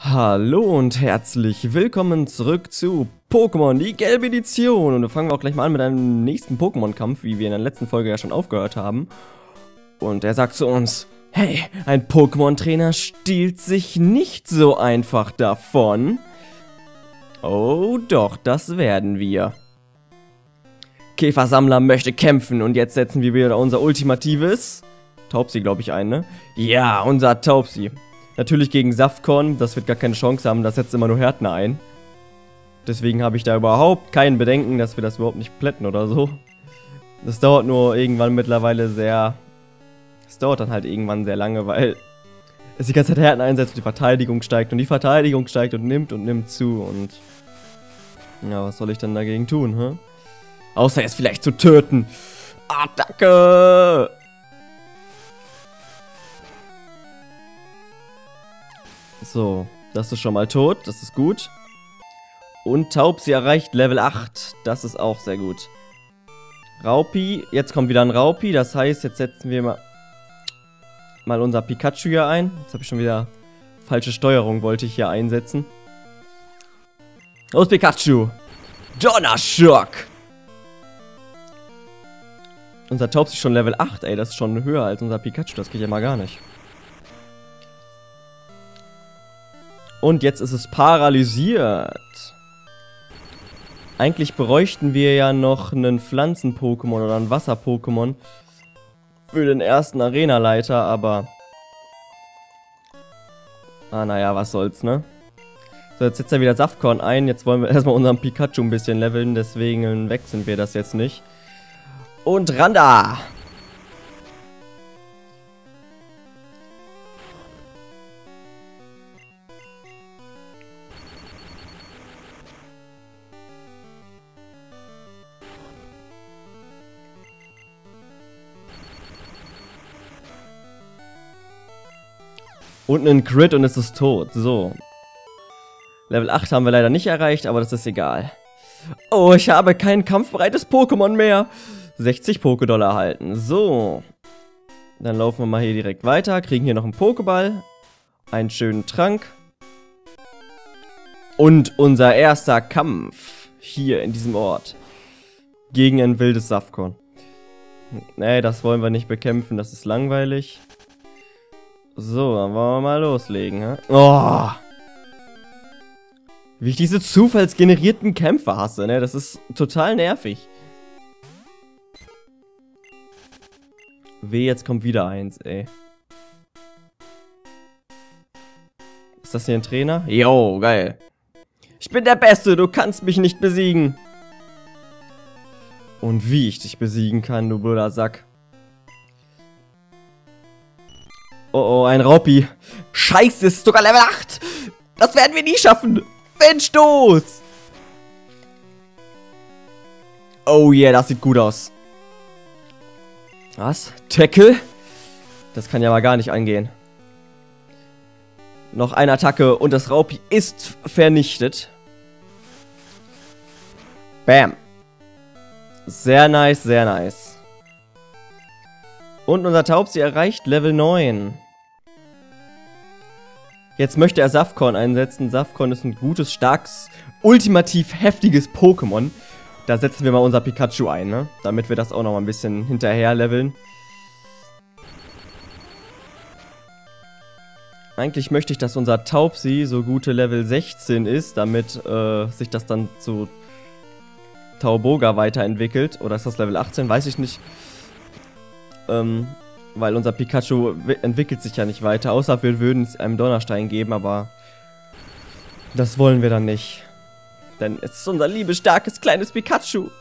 Hallo und herzlich willkommen zurück zu Pokémon, die gelbe Edition. Und wir fangen auch gleich mal an mit einem nächsten Pokémon-Kampf, wie wir in der letzten Folge ja schon aufgehört haben. Und er sagt zu uns, hey, ein Pokémon-Trainer stiehlt sich nicht so einfach davon. Oh doch, das werden wir. Käfersammler möchte kämpfen und jetzt setzen wir wieder unser ultimatives Taubsi, glaube ich, ein, ne? Ja, unser Taubsi. Natürlich gegen Safkon, das wird gar keine Chance haben, das setzt immer nur Härtner ein. Deswegen habe ich da überhaupt kein Bedenken, dass wir das überhaupt nicht plätten oder so. Das dauert nur irgendwann mittlerweile sehr... Es dauert dann halt irgendwann sehr lange, weil es die ganze Zeit Härtner einsetzt und die Verteidigung steigt. Und die Verteidigung steigt und nimmt zu und... Ja, was soll ich dann dagegen tun, hä? Außer es vielleicht zu töten. Attacke! So, das ist schon mal tot, das ist gut. Und Taubsi erreicht Level 8, das ist auch sehr gut. Raupi, jetzt kommt wieder ein Raupi, das heißt, jetzt setzen wir mal unser Pikachu hier ein. Jetzt habe ich schon wieder falsche Steuerung, wollte ich hier einsetzen. Los Pikachu! Donnerschock! Unser Taubsi ist schon Level 8, ey, das ist schon höher als unser Pikachu, das geht ja mal gar nicht. Und jetzt ist es paralysiert. Eigentlich bräuchten wir ja noch einen Pflanzen-Pokémon oder ein Wasser-Pokémon für den ersten Arena-Leiter, aber... naja, was soll's, ne? So, jetzt setzt er wieder Safkon ein. Jetzt wollen wir erstmal unseren Pikachu ein bisschen leveln, deswegen wechseln wir das jetzt nicht. Und Randa! Und einen Crit und es ist tot. So. Level 8 haben wir leider nicht erreicht, aber das ist egal. Oh, ich habe kein kampfbereites Pokémon mehr. 60 Pokédollar erhalten. So. Dann laufen wir mal hier direkt weiter. Kriegen hier noch einen Pokéball. Einen schönen Trank. Und unser erster Kampf. Hier in diesem Ort. Gegen ein wildes Safkon. Nee, das wollen wir nicht bekämpfen. Das ist langweilig. So, dann wollen wir mal loslegen, hä? Oh! Wie ich diese zufallsgenerierten Kämpfe hasse, ne? Das ist total nervig. Weh, jetzt kommt wieder eins, ey. Ist das hier ein Trainer? Jo, geil. Ich bin der Beste, du kannst mich nicht besiegen. Und wie ich dich besiegen kann, du blöder Sack. Oh, ein Raupi. Scheiße, ist sogar Level 8. Das werden wir nie schaffen. Windstoß. Oh yeah, das sieht gut aus. Was? Tackle? Das kann ja mal gar nicht angehen. Noch eine Attacke und das Raupi ist vernichtet. Bam. Sehr nice, sehr nice. Und unser Taubsi erreicht Level 9. Jetzt möchte er Safkon einsetzen. Safkon ist ein gutes, starkes, ultimativ heftiges Pokémon. Da setzen wir mal unser Pikachu ein, ne? Damit wir das auch noch mal ein bisschen hinterher leveln. Eigentlich möchte ich, dass unser Taubsi so gute Level 16 ist, damit sich das dann zu Tauboga weiterentwickelt. Oder ist das Level 18? Weiß ich nicht. Weil unser Pikachu entwickelt sich ja nicht weiter, außer wir würden es einem Donnerstein geben, aber das wollen wir dann nicht. Denn es ist unser liebes, starkes, kleines Pikachu.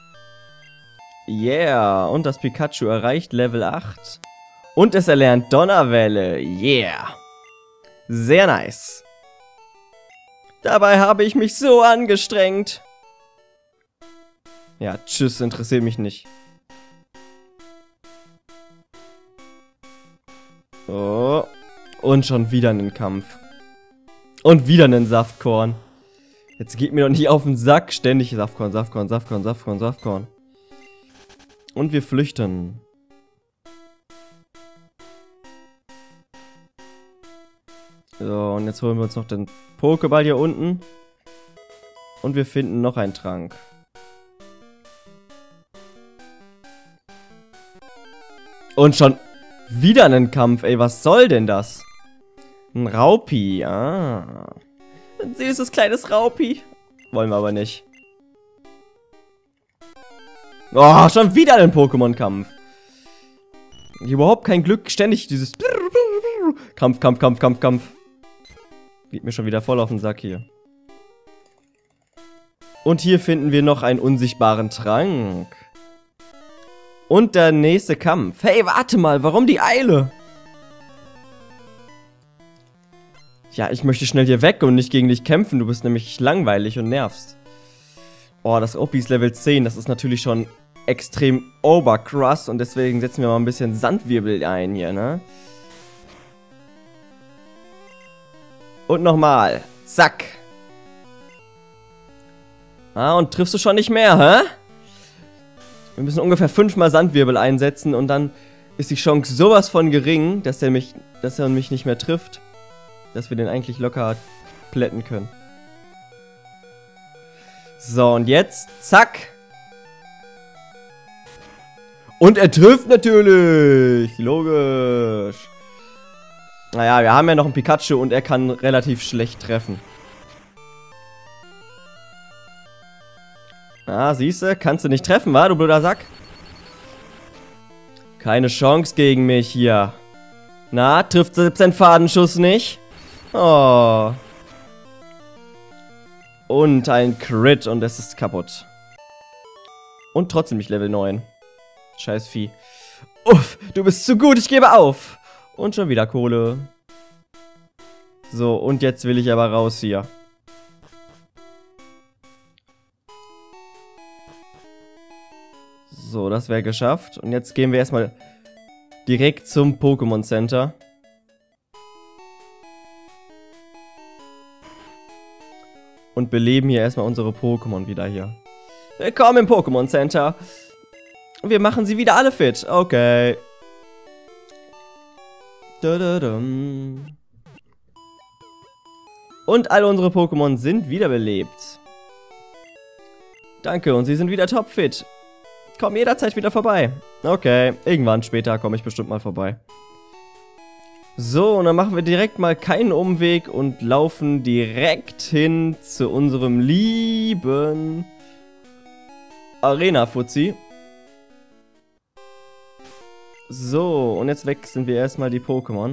Yeah, und das Pikachu erreicht Level 8. Und es erlernt Donnerwelle, yeah. Sehr nice. Dabei habe ich mich so angestrengt. Ja, tschüss, interessiert mich nicht. Oh. Und schon wieder einen Kampf. Und wieder einen Saftkorn. Jetzt geht mir doch nicht auf den Sack. Ständig Saftkorn, Saftkorn, Saftkorn, Saftkorn, Saftkorn. Und wir flüchten. So, und jetzt holen wir uns noch den Pokéball hier unten. Und wir finden noch einen Trank. Und schon wieder einen Kampf, ey, was soll denn das? Ein Raupi, ah. Ein süßes kleines Raupi. Wollen wir aber nicht. Oh, schon wieder ein Pokémon-Kampf. Überhaupt kein Glück, ständig dieses Kampf, Kampf, Kampf, Kampf, Kampf. Geht mir schon wieder voll auf den Sack hier. Und hier finden wir noch einen unsichtbaren Trank. Und der nächste Kampf. Hey, warte mal, warum die Eile? Ja, ich möchte schnell hier weg und nicht gegen dich kämpfen. Du bist nämlich langweilig und nervst. Oh, das Oppi ist Level 10. Das ist natürlich schon extrem overcross. Und deswegen setzen wir mal ein bisschen Sandwirbel ein hier, ne? Und nochmal. Zack. Ah, und triffst du schon nicht mehr, hä? Wir müssen ungefähr 5-mal Sandwirbel einsetzen und dann ist die Chance sowas von gering, dass er mich nicht mehr trifft. Dass wir den eigentlich locker plätten können. So, und jetzt, zack. Und er trifft natürlich. Logisch. Naja, wir haben ja noch einen Pikachu und er kann relativ schlecht treffen. Ah, siehste, kannst du nicht treffen, wa, du blöder Sack? Keine Chance gegen mich hier. Na, trifft selbst ein Fadenschuss nicht? Oh. Und ein Crit und es ist kaputt. Und trotzdem nicht Level 9. Scheiß Vieh. Uff, du bist zu gut, ich gebe auf. Und schon wieder Kohle. So, und jetzt will ich aber raus hier. So, das wäre geschafft. Und jetzt gehen wir erstmal direkt zum Pokémon Center. Und beleben hier erstmal unsere Pokémon wieder hier. Willkommen im Pokémon Center. Wir machen sie wieder alle fit. Okay. Und alle unsere Pokémon sind wiederbelebt. Danke, und sie sind wieder topfit. Komm jederzeit wieder vorbei. Okay, irgendwann später komme ich bestimmt mal vorbei. So, und dann machen wir direkt mal keinen Umweg und laufen direkt hin zu unserem lieben Arena-Fuzzi. So, und jetzt wechseln wir erstmal die Pokémon.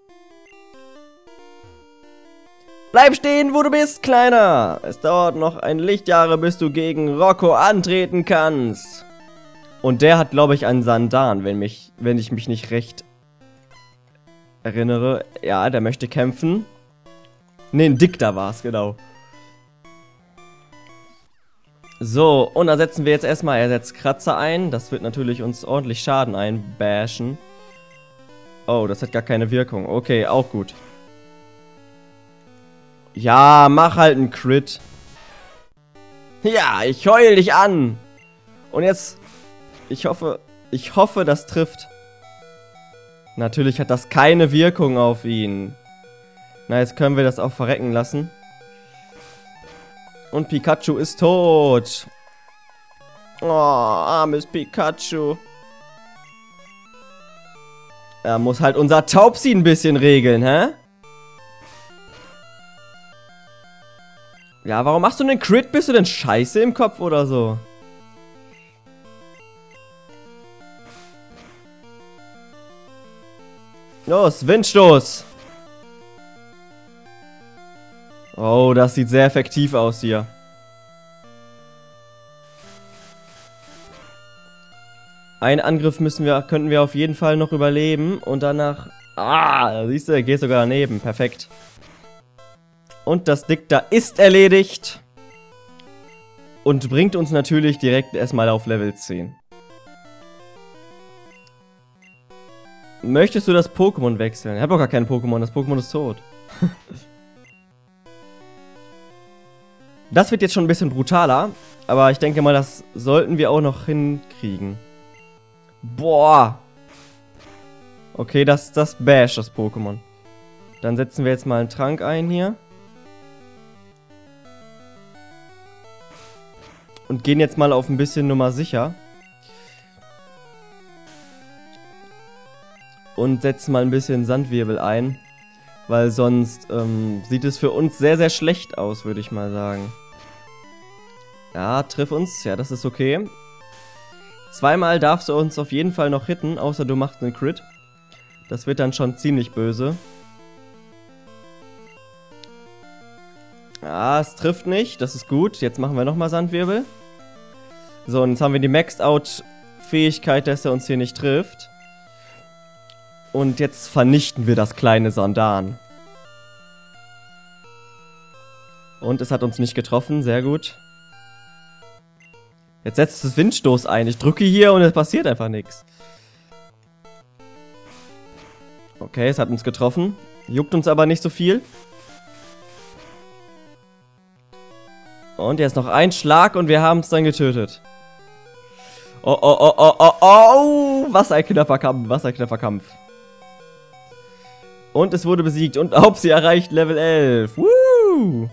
Bleib stehen, wo du bist, Kleiner! Es dauert noch ein Lichtjahre, bis du gegen Rocco antreten kannst. Und der hat, glaube ich, einen Sandan, wenn ich mich nicht recht erinnere. Ja, der möchte kämpfen. Ne, ein Dicta war es, genau. So, und da setzen wir jetzt erstmal, er setzt Kratzer ein. Das wird natürlich uns ordentlich Schaden einbashen. Oh, das hat gar keine Wirkung. Okay, auch gut. Ja, mach halt einen Crit. Ja, ich heul dich an. Und jetzt, ich hoffe, das trifft. Natürlich hat das keine Wirkung auf ihn. Na, jetzt können wir das auch verrecken lassen. Und Pikachu ist tot. Oh, armes Pikachu. Er muss halt unser Taubsi ein bisschen regeln, hä? Ja, warum machst du einen Crit? Bist du denn scheiße im Kopf oder so? Los, Windstoß. Oh, das sieht sehr effektiv aus hier. Einen Angriff könnten wir auf jeden Fall noch überleben. Und danach... Ah, siehst du, geht sogar daneben. Perfekt. Und das Dicta ist erledigt. Und bringt uns natürlich direkt erstmal auf Level 10. Möchtest du das Pokémon wechseln? Ich habe doch gar kein Pokémon. Das Pokémon ist tot. Das wird jetzt schon ein bisschen brutaler. Aber ich denke mal, das sollten wir auch noch hinkriegen. Boah. Okay, das basht das Pokémon. Dann setzen wir jetzt mal einen Trank ein hier. Und gehen jetzt mal auf ein bisschen Nummer sicher. Und setzen mal ein bisschen Sandwirbel ein. Weil sonst sieht es für uns sehr, sehr schlecht aus, würde ich mal sagen. Ja, triff uns. Ja, das ist okay. Zweimal darfst du uns auf jeden Fall noch hitten, außer du machst einen Crit. Das wird dann schon ziemlich böse. Ja, es trifft nicht. Das ist gut. Jetzt machen wir nochmal Sandwirbel. So, und jetzt haben wir die Maxed-Out-Fähigkeit, dass er uns hier nicht trifft. Und jetzt vernichten wir das kleine Sandan. Und es hat uns nicht getroffen. Sehr gut. Jetzt setzt das Windstoß ein. Ich drücke hier und es passiert einfach nichts. Okay, es hat uns getroffen. Juckt uns aber nicht so viel. Und jetzt noch ein Schlag und wir haben es dann getötet. Oh, oh, oh, oh, oh, oh. Was ein knapper Kampf, was ein knapper Kampf. Und es wurde besiegt und sie erreicht Level 11. Woo!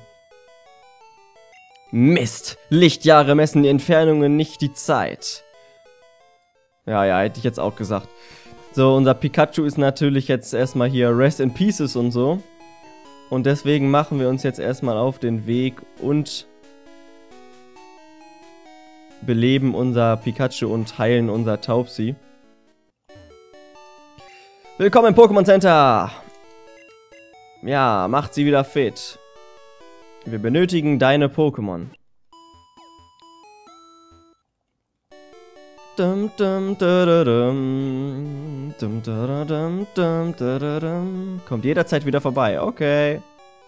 Mist, Lichtjahre messen die Entfernungen, nicht die Zeit. Ja, hätte ich jetzt auch gesagt. So, unser Pikachu ist natürlich jetzt erstmal hier Rest in Pieces und so. Und deswegen machen wir uns jetzt erstmal auf den Weg und beleben unser Pikachu und heilen unser Taubsi. Willkommen im Pokémon Center! Ja, macht sie wieder fit. Wir benötigen deine Pokémon. Kommt jederzeit wieder vorbei. Okay.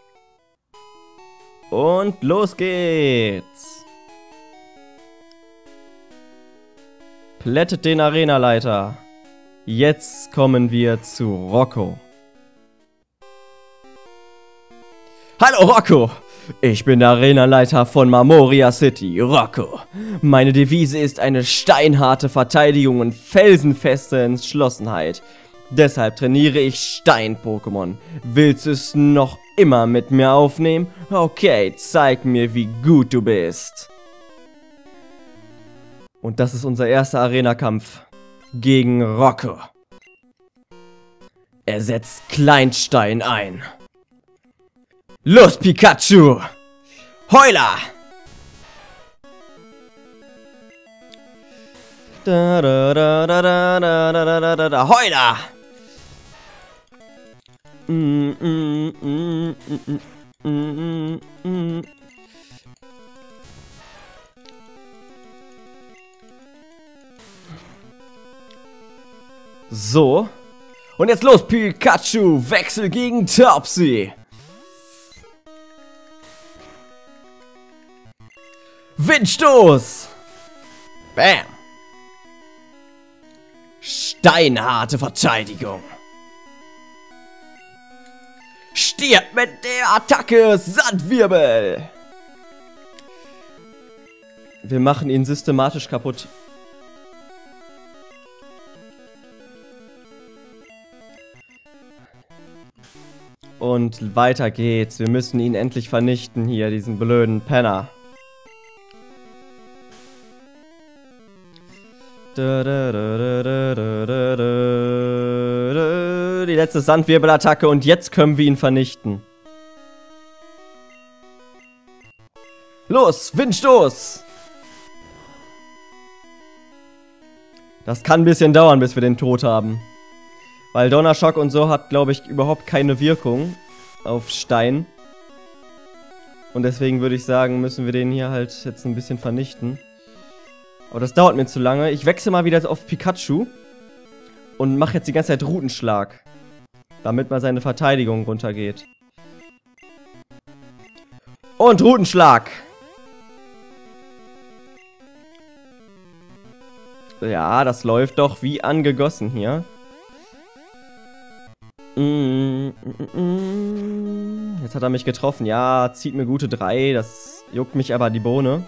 Und los geht's. Plättet den Arenaleiter. Jetzt kommen wir zu Rocco. Hallo Rocco! Ich bin der Arenaleiter von Marmoria City, Rocco. Meine Devise ist eine steinharte Verteidigung und felsenfeste Entschlossenheit. Deshalb trainiere ich Stein-Pokémon. Willst du es noch immer mit mir aufnehmen? Okay, zeig mir, wie gut du bist. Und das ist unser erster Arena-Kampf gegen Rocco. Er setzt Kleinstein ein. Los, Pikachu! Heuler! Heuler! So. Und jetzt los, Pikachu! Wechsel gegen Taubsi! Windstoß! Bam! Steinharte Verteidigung. Stirb mit der Attacke Sandwirbel! Wir machen ihn systematisch kaputt. Und weiter geht's. Wir müssen ihn endlich vernichten hier, diesen blöden Penner. Die letzte Sandwirbelattacke und jetzt können wir ihn vernichten. Los, Windstoß! Das kann ein bisschen dauern, bis wir den Tod haben. Weil Donnerschock und so hat, glaube ich, überhaupt keine Wirkung auf Stein. Und deswegen würde ich sagen, müssen wir den hier halt jetzt ein bisschen vernichten. Aber das dauert mir zu lange. Ich wechsle mal wieder auf Pikachu. Und mache jetzt die ganze Zeit Rutenschlag. Damit mal seine Verteidigung runtergeht. Und Rutenschlag! Ja, das läuft doch wie angegossen hier. Jetzt hat er mich getroffen. Ja, zieht mir gute 3. Das juckt mich aber die Bohne.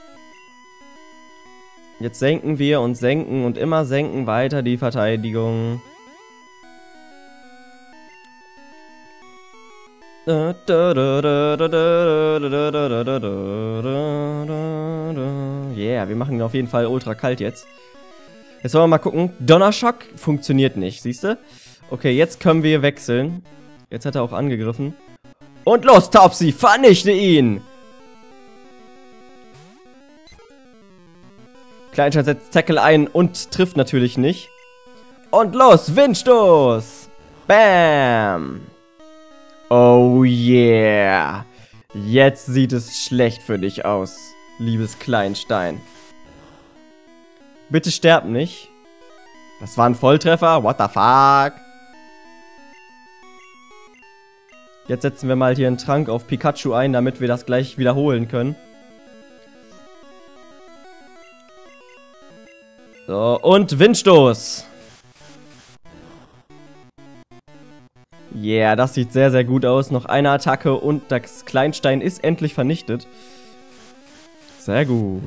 Jetzt senken wir und senken und immer senken weiter die Verteidigung. Yeah, wir machen ihn auf jeden Fall ultra kalt jetzt. Jetzt wollen wir mal gucken. Donnerschock funktioniert nicht, siehst du? Okay, jetzt können wir wechseln. Jetzt hat er auch angegriffen. Und los, Taubsi, vernichte ihn! Kleinstein setzt Tackle ein und trifft natürlich nicht. Und los, Windstoß! Bam! Oh yeah! Jetzt sieht es schlecht für dich aus, liebes Kleinstein. Bitte sterb nicht. Das war ein Volltreffer, what the fuck? Jetzt setzen wir mal hier einen Trank auf Pikachu ein, damit wir das gleich wiederholen können. So, und Windstoß. Yeah, das sieht sehr, sehr gut aus. Noch eine Attacke und das Kleinstein ist endlich vernichtet. Sehr gut.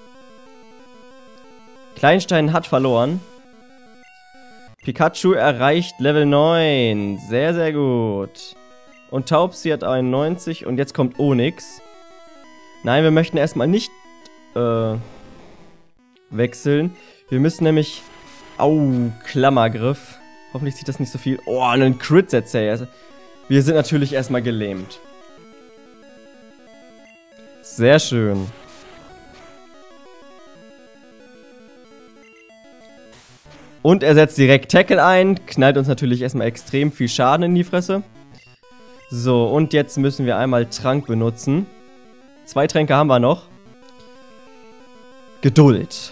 Kleinstein hat verloren. Pikachu erreicht Level 9. Sehr, sehr gut. Und Taubsi hat 91 und jetzt kommt Onix. Nein, wir möchten erstmal nicht wechseln. Wir müssen nämlich... Au, Klammergriff. Hoffentlich sieht das nicht so viel... Oh, einen Crit setzt er jetzt. Wir sind natürlich erstmal gelähmt. Sehr schön. Und er setzt direkt Tackle ein. Knallt uns natürlich erstmal extrem viel Schaden in die Fresse. So, und jetzt müssen wir einmal Trank benutzen. 2 Tränke haben wir noch. Geduld.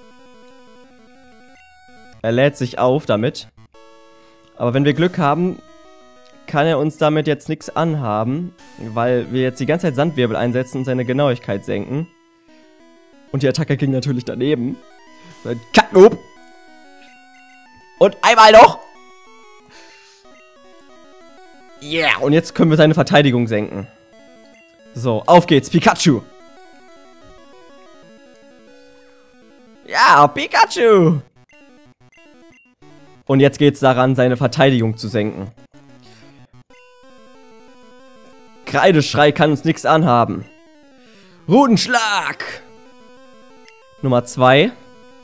Er lädt sich auf damit. Aber wenn wir Glück haben, kann er uns damit jetzt nichts anhaben, weil wir jetzt die ganze Zeit Sandwirbel einsetzen und seine Genauigkeit senken. Und die Attacke ging natürlich daneben. Kacknoob! Und einmal noch! Yeah! Und jetzt können wir seine Verteidigung senken. So, auf geht's, Pikachu! Ja, Pikachu! Und jetzt geht's daran, seine Verteidigung zu senken. Kreideschrei kann uns nichts anhaben. Rudenschlag! Nummer 2.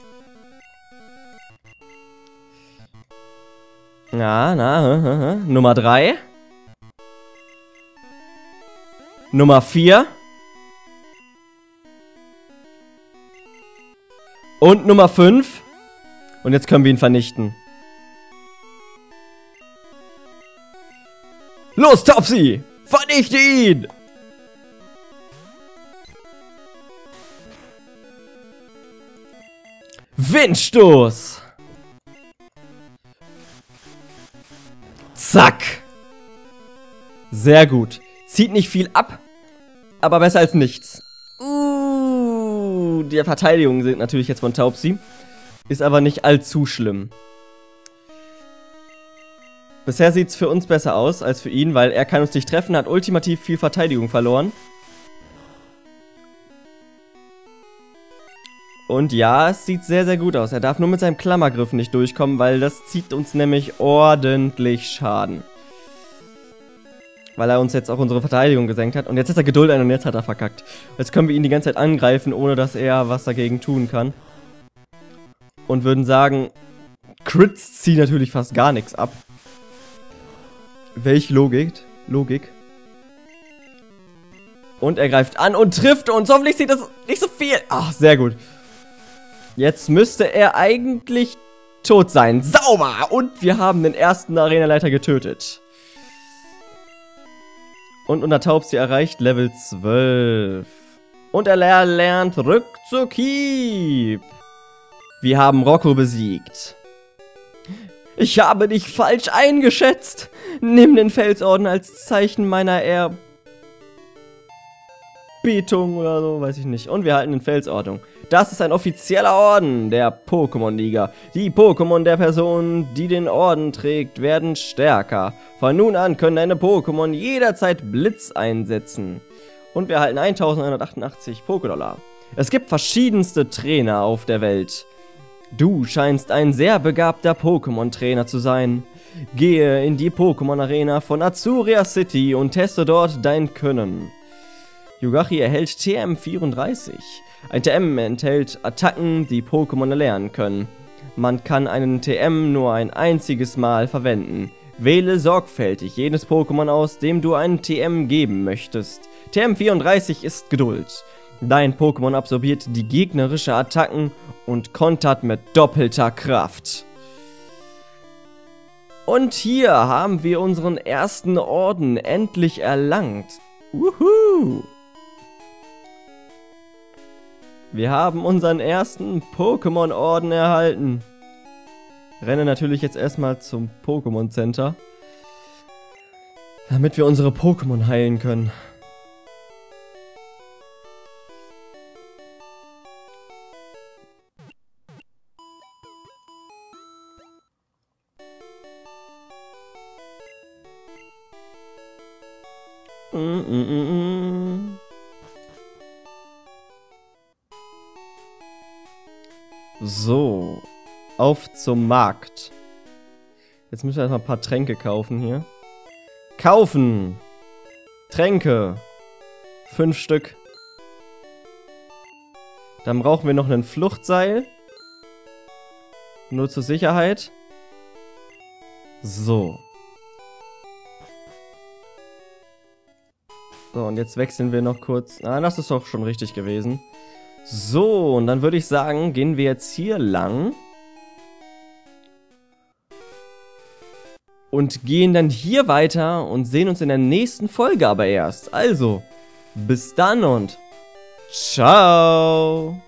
Ja, Nummer 3. Nummer 4. Und Nummer 5. Und jetzt können wir ihn vernichten. Los, Taubsi! Vernichte ihn! Windstoß! Zack! Sehr gut. Zieht nicht viel ab, aber besser als nichts. Die Verteidigungen sind natürlich jetzt von Taubsi. Ist aber nicht allzu schlimm. Bisher sieht es für uns besser aus als für ihn, weil er kann uns nicht treffen, hat ultimativ viel Verteidigung verloren. Und ja, es sieht sehr, sehr gut aus. Er darf nur mit seinem Klammergriff nicht durchkommen, weil das zieht uns nämlich ordentlich Schaden. Weil er uns jetzt auch unsere Verteidigung gesenkt hat. Und jetzt ist er Geduld ein und jetzt hat er verkackt. Jetzt können wir ihn die ganze Zeit angreifen, ohne dass er was dagegen tun kann. Und würden sagen, Crits ziehen natürlich fast gar nichts ab. Welch Logik. Und er greift an und trifft uns. Hoffentlich sieht das nicht so viel. Ach, sehr gut. Jetzt müsste er eigentlich tot sein. Sauber! Und wir haben den ersten Arenaleiter getötet. Und unser Taubsi erreicht Level 12. Und er lernt Rückzughieb. Wir haben Rocco besiegt. Ich habe dich falsch eingeschätzt. Nimm den Felsorden als Zeichen meiner Ehrerbietung oder so, weiß ich nicht. Und wir halten den Felsorden. Das ist ein offizieller Orden der Pokémon-Liga. Die Pokémon der Person, die den Orden trägt, werden stärker. Von nun an können deine Pokémon jederzeit Blitz einsetzen. Und wir erhalten 1188 Pokédollar. Es gibt verschiedenste Trainer auf der Welt. Du scheinst ein sehr begabter Pokémon-Trainer zu sein. Gehe in die Pokémon-Arena von Azuria City und teste dort dein Können. Yugachi erhält TM34. Ein TM enthält Attacken, die Pokémon erlernen können. Man kann einen TM nur ein einziges Mal verwenden. Wähle sorgfältig jedes Pokémon aus, dem du einen TM geben möchtest. TM34 ist Geduld. Dein Pokémon absorbiert die gegnerische Attacken und kontert mit doppelter Kraft. Und hier haben wir unseren ersten Orden endlich erlangt. Wuhu! Wir haben unseren ersten Pokémon-Orden erhalten. Renne natürlich jetzt erstmal zum Pokémon Center, damit wir unsere Pokémon heilen können. So, auf zum Markt. Jetzt müssen wir erstmal ein paar Tränke kaufen hier. Kaufen! Tränke! 5 Stück. Dann brauchen wir noch ein Fluchtseil. Nur zur Sicherheit. So. So, und jetzt wechseln wir noch kurz. Ah, das ist doch schon richtig gewesen. So, und dann würde ich sagen, gehen wir jetzt hier lang. Und gehen dann hier weiter und sehen uns in der nächsten Folge aber erst. Also, bis dann und ciao!